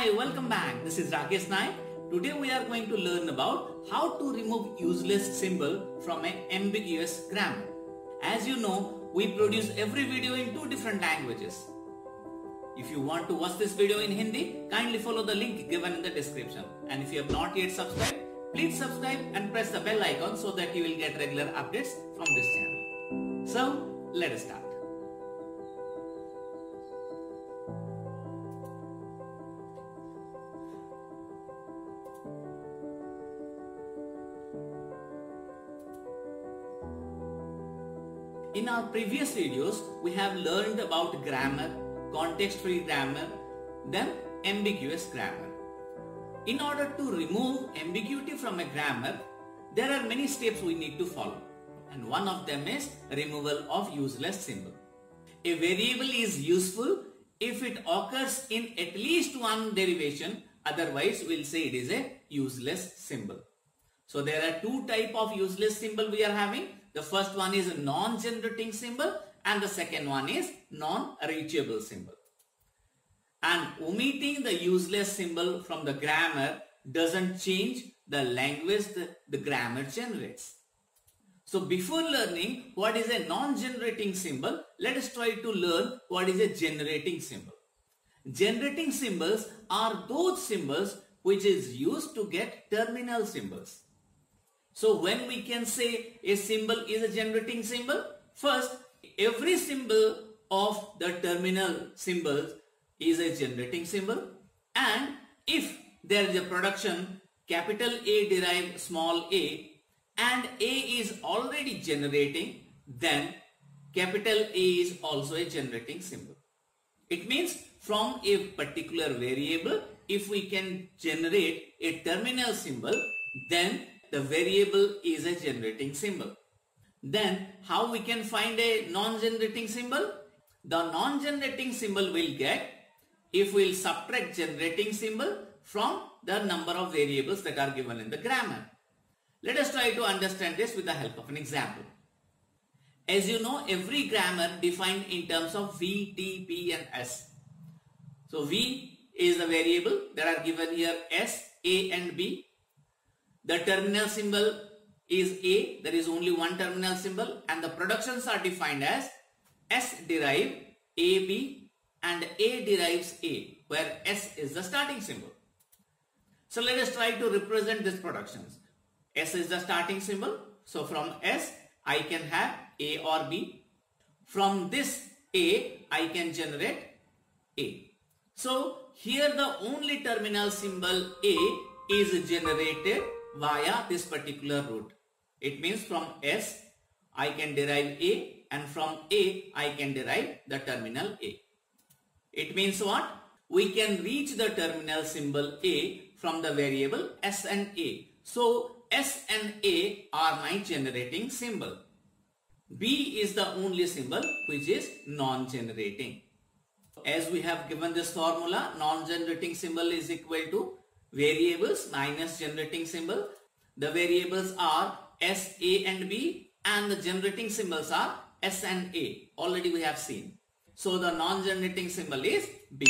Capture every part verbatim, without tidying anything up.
Hi, welcome back. This is Rakesh Naik. Today we are going to learn about how to remove useless symbol from an ambiguous grammar. As you know, we produce every video in two different languages. If you want to watch this video in Hindi, kindly follow the link given in the description. And if you have not yet subscribed, please subscribe and press the bell icon so that you will get regular updates from this channel. So, let us start. In our previous videos, we have learned about grammar, context-free grammar, then ambiguous grammar. In order to remove ambiguity from a grammar, there are many steps we need to follow. And one of them is removal of useless symbol. A variable is useful if it occurs in at least one derivation, otherwise we'll say it is a useless symbol. So there are two types of useless symbol we are having. The first one is a non-generating symbol and the second one is non-reachable symbol. And omitting the useless symbol from the grammar doesn't change the language that the grammar generates. So before learning what is a non-generating symbol, let us try to learn what is a generating symbol. Generating symbols are those symbols which is used to get terminal symbols. So when we can say a symbol is a generating symbol, first every symbol of the terminal symbols is a generating symbol, and if there is a production capital A derive small a and A is already generating, then capital A is also a generating symbol. It means from a particular variable, if we can generate a terminal symbol, then the variable is a generating symbol. Then how we can find a non-generating symbol? The non-generating symbol will get if we will subtract generating symbol from the number of variables that are given in the grammar. Let us try to understand this with the help of an example. As you know, every grammar defined in terms of V, T, P and S. So V is the variable that are given here S, A and B. The terminal symbol is A, there is only one terminal symbol, and the productions are defined as S derive A B and A derives A, where S is the starting symbol. So let us try to represent these productions. S is the starting symbol, so from S I can have A or B. From this A I can generate A. So here the only terminal symbol A is generated via this particular route. It means from S I can derive A, and from A I can derive the terminal A. It means what? We can reach the terminal symbol A from the variable S and A. So S and A are my generating symbol. B is the only symbol which is non-generating. As we have given this formula, non-generating symbol is equal to variables minus generating symbol. The variables are S, A and B, and the generating symbols are S and A. Already we have seen. So the non-generating symbol is B.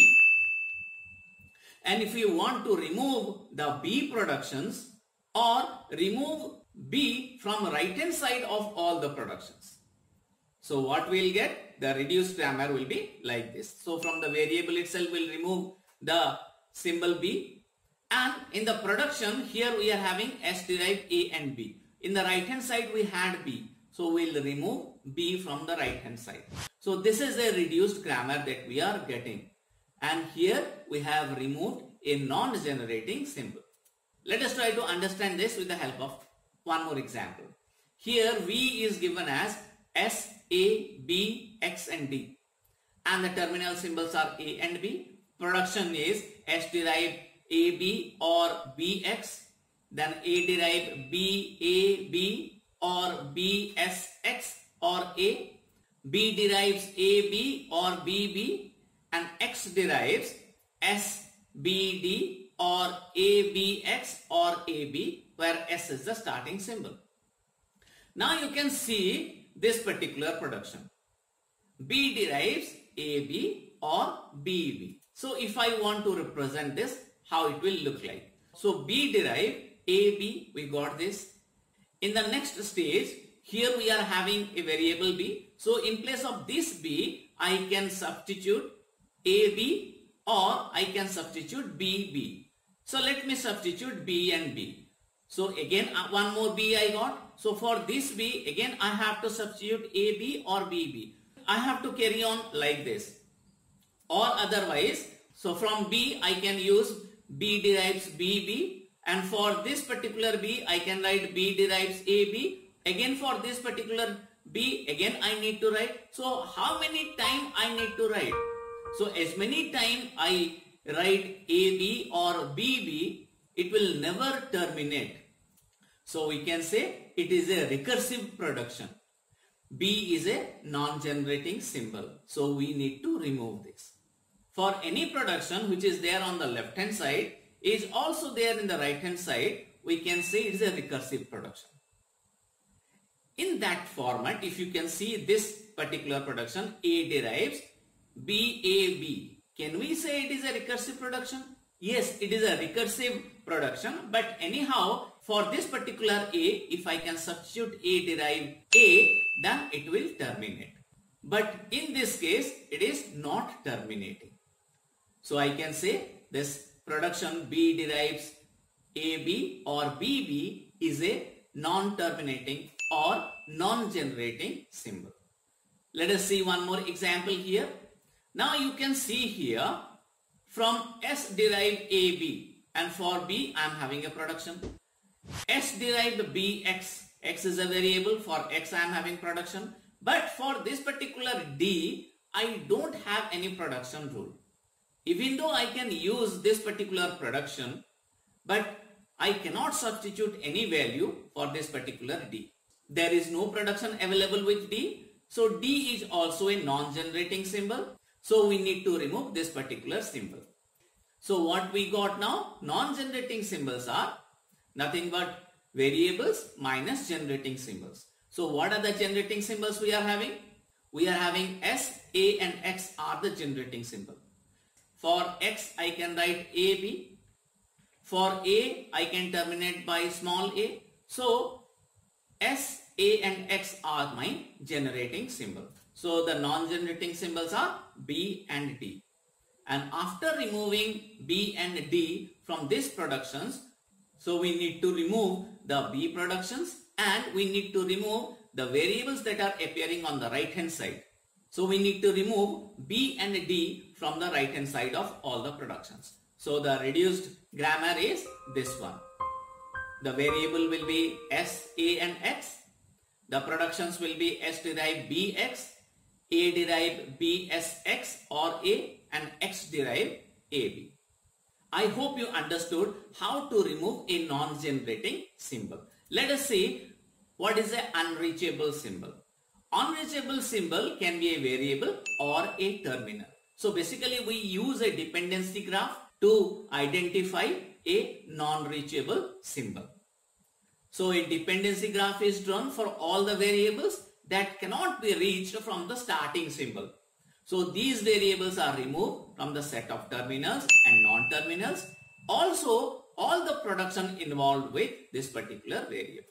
And if you want to remove the B productions or remove B from right hand side of all the productions, so what we will get? The reduced grammar will be like this. So from the variable itself we will remove the symbol B. And in the production, here we are having S derived A and B. In the right hand side we had B. So we will remove B from the right hand side. So this is a reduced grammar that we are getting. And here we have removed a non-generating symbol. Let us try to understand this with the help of one more example. Here V is given as S, A, B, X and D. And the terminal symbols are A and B. Production is S derived A B or B X, then A derive B A B or B S X or A, B derives A B or B B, and X derives S B D or A B X or A B, where S is the starting symbol. Now you can see this particular production. B derives A B or B B. So if I want to represent this, how it will look like. So B derived A B, we got this. In the next stage, here we are having a variable B. So in place of this B, I can substitute A B or I can substitute B B. So let me substitute B and B. So again uh, one more B I got. So for this B, again I have to substitute A B or B B. I have to carry on like this. Or otherwise, so from B I can use B derives B B. And for this particular B, I can write B derives A B. Again for this particular B, again I need to write. So how many times I need to write? So as many times I write A B or B B, it will never terminate. So we can say it is a recursive production. B is a non-generating symbol. So we need to remove this. For any production which is there on the left hand side, is also there in the right hand side, we can say it is a recursive production. In that format, if you can see this particular production, A derives B A B. Can we say it is a recursive production? Yes, it is a recursive production, but anyhow, for this particular A, if I can substitute A derive A, then it will terminate. But in this case, it is not terminating. So I can say this production B derives A B or B B is a non-terminating or non-generating symbol. Let us see one more example here. Now you can see here from S derived A B, and for B I am having a production. S derived B X, X is a variable, for X I am having production. But for this particular D, I don't have any production rule. Even though I can use this particular production, but I cannot substitute any value for this particular D. There is no production available with D. So D is also a non-generating symbol. So we need to remove this particular symbol. So what we got now? Non-generating symbols are nothing but variables minus generating symbols. So what are the generating symbols we are having? We are having S, A and X are the generating symbol. For X, I can write A B. For A, I can terminate by small a. So, S, A and X are my generating symbol. So, the non-generating symbols are B and D. And after removing B and D from these productions, so we need to remove the B productions and we need to remove the variables that are appearing on the right hand side. So we need to remove B and D from the right hand side of all the productions. So the reduced grammar is this one. The variable will be S, A and X. The productions will be S derived B X, A derived B S X or A and X derived A B. I hope you understood how to remove a non-generating symbol. Let us see what is an unreachable symbol. Unreachable symbol can be a variable or a terminal. So basically we use a dependency graph to identify a non-reachable symbol. So a dependency graph is drawn for all the variables that cannot be reached from the starting symbol. So these variables are removed from the set of terminals and non-terminals. Also all the production involved with this particular variable.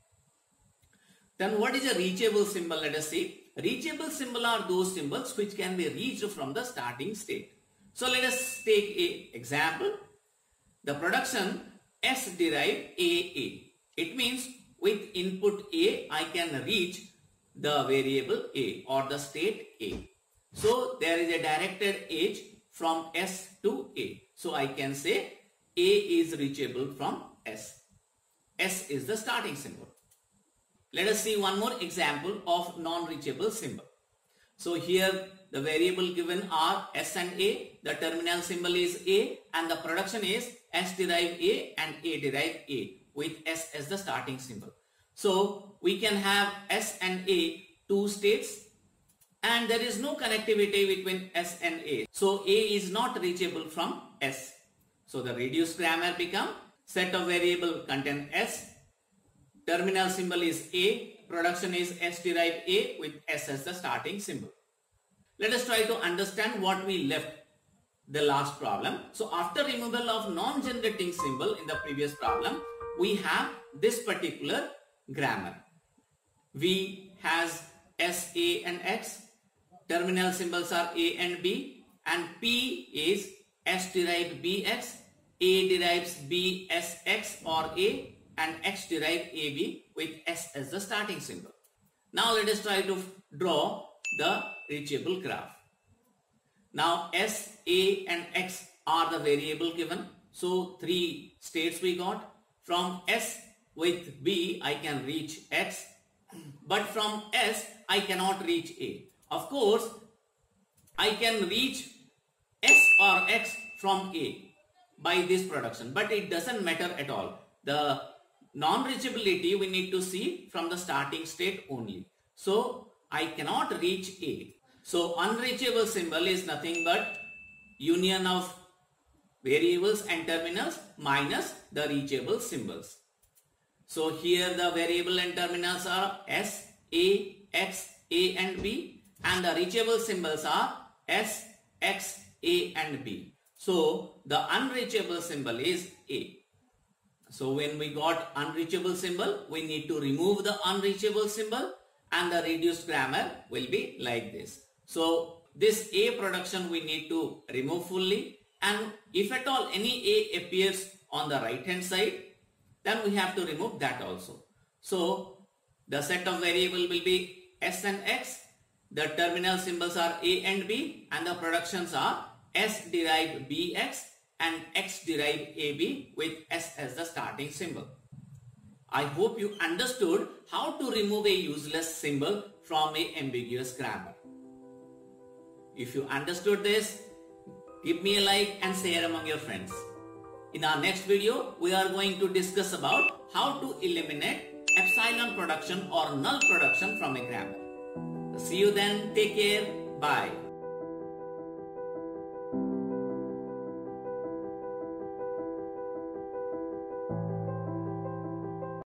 Then what is a reachable symbol? Let us see. Reachable symbol are those symbols which can be reached from the starting state. So let us take an example. The production S derived A A. It means with input A, I can reach the variable A or the state A. So there is a directed edge from S to A. So I can say A is reachable from S. S is the starting symbol. Let us see one more example of non-reachable symbol. So here the variable given are S and A, the terminal symbol is A and the production is S derived A and A derived A with S as the starting symbol. So we can have S and A two states and there is no connectivity between S and A. So A is not reachable from S. So the reduced grammar become set of variable contain S. Terminal symbol is A, production is S derived A with S as the starting symbol. Let us try to understand what we left. the last problem. So after removal of non-generating symbol in the previous problem, we have this particular grammar. V has S, A and X. Terminal symbols are A and B, and P is S derived B X, A derives B S X or A, and X derived A B with S as the starting symbol. Now let us try to draw the reachable graph. Now S, A and X are the variable given. So three states we got. From S with B I can reach X, but from S I cannot reach A. Of course I can reach S or X from A by this production, but it doesn't matter at all. The non-reachability we need to see from the starting state only. So I cannot reach A. So unreachable symbol is nothing but union of variables and terminals minus the reachable symbols. So here the variable and terminals are S, A, X, A and B, and the reachable symbols are S, X, A and B. So the unreachable symbol is A. So when we got unreachable symbol, we need to remove the unreachable symbol, and the reduced grammar will be like this. So this A production we need to remove fully, and if at all any A appears on the right hand side, then we have to remove that also. So the set of variable will be S and X, the terminal symbols are A and B, and the productions are S derived B X and X derived A B with S as the starting symbol. I hope you understood how to remove a useless symbol from a ambiguous grammar. If you understood this, give me a like and share among your friends. In our next video, we are going to discuss about how to eliminate epsilon production or null production from a grammar. See you then. Take care. Bye.